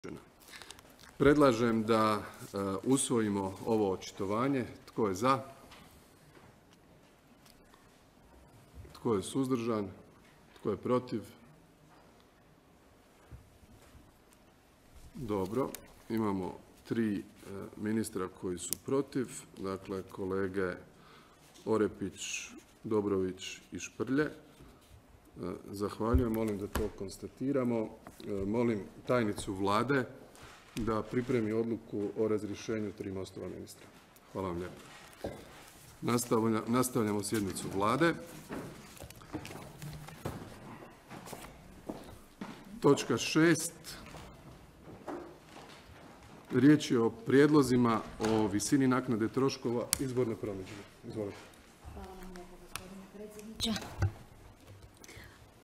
Predlažem da usvojimo ovo očitovanje. Tko je za? Tko je suzdržan? Tko je protiv? Dobro. Imamo 3 ministra koji su protiv. Dakle, kolege Orepić, Dobrović i Šprlje. Zahvaljujem. Molim da to konstatiramo. Molim tajnicu Vlade da pripremi odluku o razrješenju 3 MOST-ova ministra. Hvala vam lijepo. Nastavljamo sjednicu Vlade. Točka 6. Riječ je o prijedlozima o visini naknade troškova izborne promidžbe. Izvolite. Hvala vam lijepo, gospodine predsjedniče.